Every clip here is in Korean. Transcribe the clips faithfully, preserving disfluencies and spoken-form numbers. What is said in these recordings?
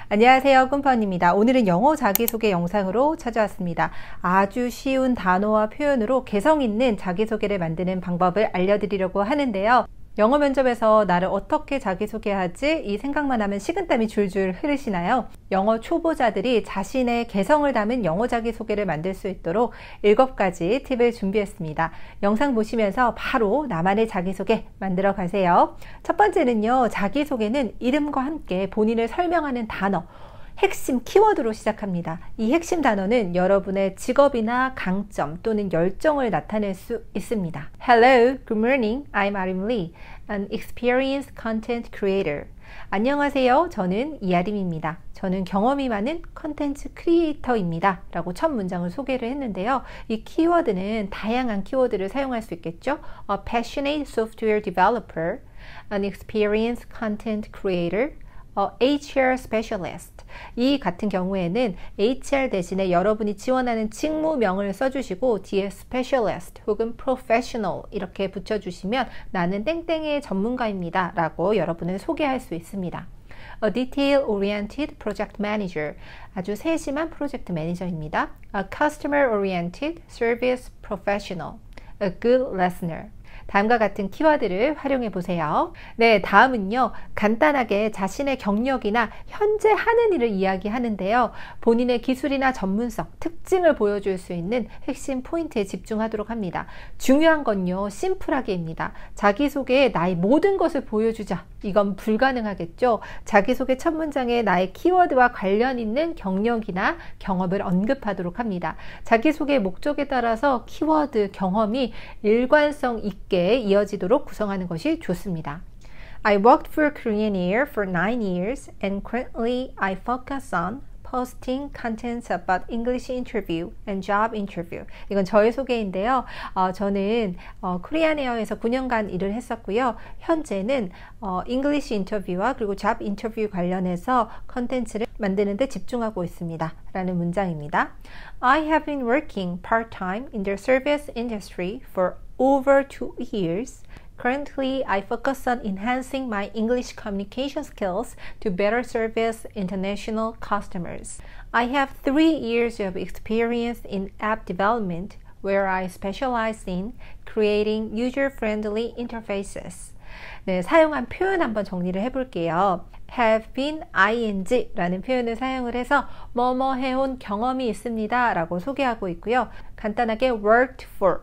안녕하세요, 꿈펀입니다. 오늘은 영어 자기소개 영상으로 찾아왔습니다. 아주 쉬운 단어와 표현으로 개성 있는 자기소개를 만드는 방법을 알려드리려고 하는데요. 영어 면접에서 나를 어떻게 자기소개하지? 이 생각만 하면 식은땀이 줄줄 흐르시나요? 영어 초보자들이 자신의 개성을 담은 영어 자기소개를 만들 수 있도록 일곱 가지 팁을 준비했습니다. 영상 보시면서 바로 나만의 자기소개 만들어 가세요. 첫 번째는요, 자기소개는 이름과 함께 본인을 설명하는 단어, 핵심 키워드로 시작합니다. 이 핵심 단어는 여러분의 직업이나 강점 또는 열정을 나타낼 수 있습니다. Hello, good morning. I'm Arim Lee, an experienced content creator. 안녕하세요. 저는 이아림입니다. 저는 경험이 많은 컨텐츠 크리에이터입니다. 라고 첫 문장을 소개를 했는데요. 이 키워드는 다양한 키워드를 사용할 수 있겠죠. A passionate software developer, an experienced content creator, 어, 에이치알 specialist. 이 같은 경우에는 에이치알 대신에 여러분이 지원하는 직무명을 써주시고 뒤에 specialist 혹은 professional 이렇게 붙여주시면 나는 땡땡의 전문가입니다 라고 여러분을 소개할 수 있습니다. A detail-oriented project manager. 아주 세심한 프로젝트 매니저입니다. A customer-oriented service professional. A good listener. 다음과 같은 키워드를 활용해 보세요. 네, 다음은요. 간단하게 자신의 경력이나 현재 하는 일을 이야기하는데요. 본인의 기술이나 전문성, 특징을 보여줄 수 있는 핵심 포인트에 집중하도록 합니다. 중요한 건요. 심플하게입니다. 자기소개에 나의 모든 것을 보여주자. 이건 불가능하겠죠. 자기소개 첫 문장에 나의 키워드와 관련 있는 경력이나 경험을 언급하도록 합니다. 자기소개의 목적에 따라서 키워드, 경험이 일관성 있게 이어지도록 구성하는 것이 좋습니다. I worked for Korean Air for nine years and currently I focus on posting contents about English interview and job interview. 이건 저의 소개인데요. 어, 저는 어, 코리안 에어에서 구 년간 일을 했었고요. 현재는 어, English 인터뷰와 그리고 job 인터뷰 관련해서 컨텐츠를 만드는 데 집중하고 있습니다. 라는 문장입니다. I have been working part-time in the service industry for over two years. Currently, I focus on enhancing my English communication skills to better service international customers. I have three years of experience in app development, where I specialize in creating user-friendly interfaces. 네, 사용한 표현 한번 정리를 해볼게요. have been ing 라는 표현을 사용을 해서 뭐뭐 해온 경험이 있습니다 라고 소개하고 있고요. 간단하게 worked for,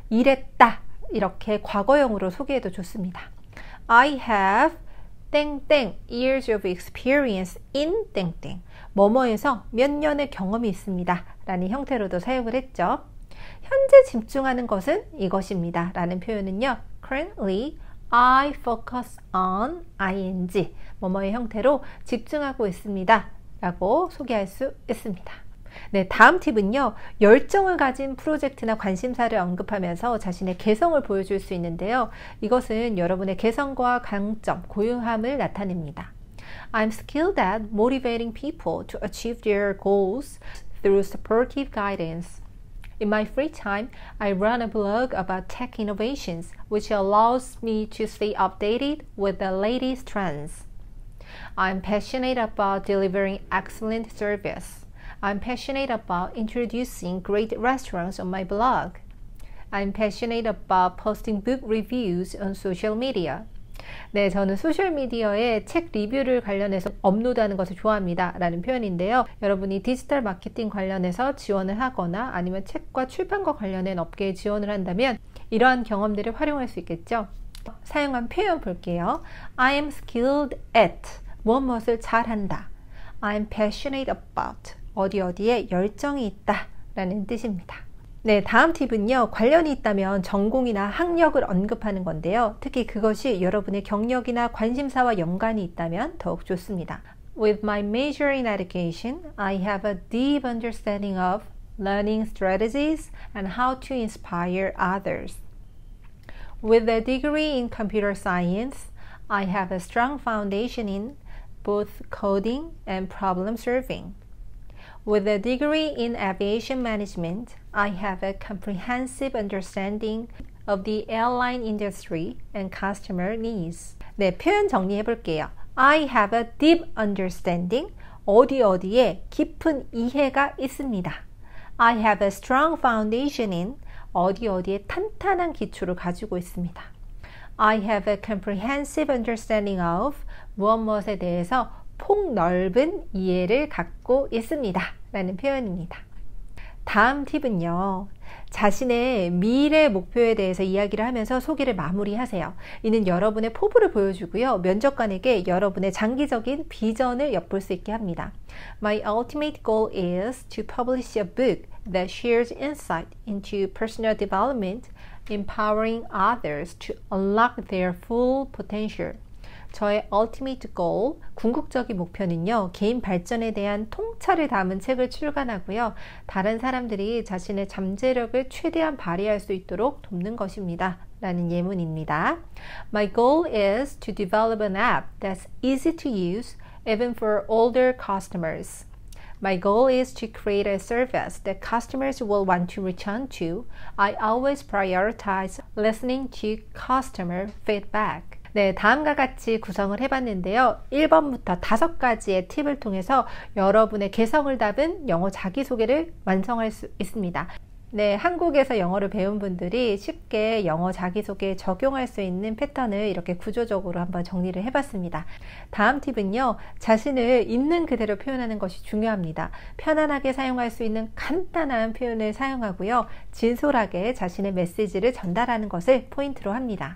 일했다 이렇게 과거형으로 소개해도 좋습니다. I have 땡땡 years of experience in 땡땡 뭐뭐에서 몇 년의 경험이 있습니다 라는 형태로도 사용을 했죠. 현재 집중하는 것은 이것입니다 라는 표현은요. Currently I focus on ing 뭐뭐의 형태로 집중하고 있습니다 라고 소개할 수 있습니다. 네, 다음 팁은요. 열정을 가진 프로젝트나 관심사를 언급하면서 자신의 개성을 보여줄 수 있는데요. 이것은 여러분의 개성과 강점, 고유함을 나타냅니다. I'm skilled at motivating people to achieve their goals through supportive guidance. In my free time, I run a blog about tech innovations, which allows me to stay updated with the latest trends. I'm passionate about delivering excellent service. I'm passionate about introducing great restaurants on my blog. I'm passionate about posting book reviews on social media. 네, 저는 소셜미디어에 책 리뷰를 관련해서 업로드하는 것을 좋아합니다 라는 표현인데요. 여러분이 디지털 마케팅 관련해서 지원을 하거나 아니면 책과 출판과 관련된 업계에 지원을 한다면 이러한 경험들을 활용할 수 있겠죠. 사용한 표현 볼게요. I am skilled at 무엇 무엇을 잘한다. I'm passionate about 어디 어디에 열정이 있다 라는 뜻입니다. 네, 다음 팁은요. 관련이 있다면 전공이나 학력을 언급하는 건데요. 특히 그것이 여러분의 경력이나 관심사와 연관이 있다면 더욱 좋습니다. With my major in education, I have a deep understanding of learning strategies and how to inspire others. With a degree in computer science, I have a strong foundation in both coding and problem solving. With a degree in aviation management, I have a comprehensive understanding of the airline industry and customer needs. 네, 표현 정리해 볼게요. I have a deep understanding 어디 어디에 깊은 이해가 있습니다. I have a strong foundation in 어디 어디에 탄탄한 기초를 가지고 있습니다. I have a comprehensive understanding of 무엇 무엇에 대해서 폭넓은 이해를 갖고 있습니다. 라는 표현입니다. 다음 팁은요. 자신의 미래 목표에 대해서 이야기를 하면서 소개를 마무리하세요. 이는 여러분의 포부를 보여주고요. 면접관에게 여러분의 장기적인 비전을 엿볼 수 있게 합니다. My ultimate goal is to publish a book that shares insight into personal development, empowering others to unlock their full potential. 저의 ultimate goal, 궁극적인 목표는요, 개인 발전에 대한 통찰을 담은 책을 출간하고요, 다른 사람들이 자신의 잠재력을 최대한 발휘할 수 있도록 돕는 것입니다. 라는 예문입니다. My goal is to develop an app that's easy to use, even for older customers. My goal is to create a service that customers will want to return to. I always prioritize listening to customer feedback. 네, 다음과 같이 구성을 해봤는데요. 일 번부터 다섯 가지의 팁을 통해서 여러분의 개성을 담은 영어 자기소개를 완성할 수 있습니다. 네, 한국에서 영어를 배운 분들이 쉽게 영어 자기소개에 적용할 수 있는 패턴을 이렇게 구조적으로 한번 정리를 해봤습니다. 다음 팁은요, 자신을 있는 그대로 표현하는 것이 중요합니다. 편안하게 사용할 수 있는 간단한 표현을 사용하고요, 진솔하게 자신의 메시지를 전달하는 것을 포인트로 합니다.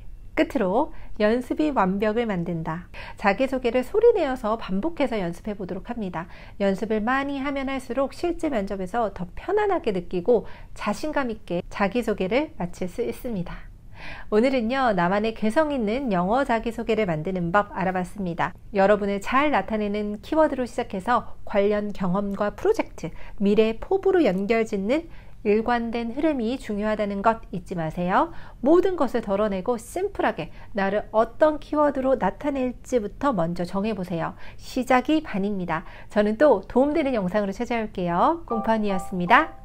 끝으로 연습이 완벽을 만든다. 자기소개를 소리내어서 반복해서 연습해 보도록 합니다. 연습을 많이 하면 할수록 실제 면접에서 더 편안하게 느끼고 자신감 있게 자기소개를 마칠 수 있습니다. 오늘은요, 나만의 개성 있는 영어 자기소개를 만드는 법 알아봤습니다. 여러분을 잘 나타내는 키워드로 시작해서 관련 경험과 프로젝트, 미래 포부로 연결짓는 일관된 흐름이 중요하다는 것 잊지 마세요. 모든 것을 덜어내고 심플하게 나를 어떤 키워드로 나타낼지부터 먼저 정해보세요. 시작이 반입니다. 저는 또 도움되는 영상으로 찾아올게요. 꽁펀이었습니다.